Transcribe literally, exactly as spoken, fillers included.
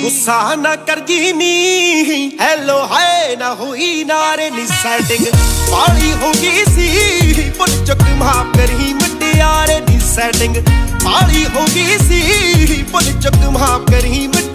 गुस्सा ना कर जी नी, हेलो हाय ना हुई नारे नी सेटिंग पाली होगी सी, भुल चुक माफ करी मुटियारे नी सेटिंग पाली होगी सी, भुल चुक माफ करी।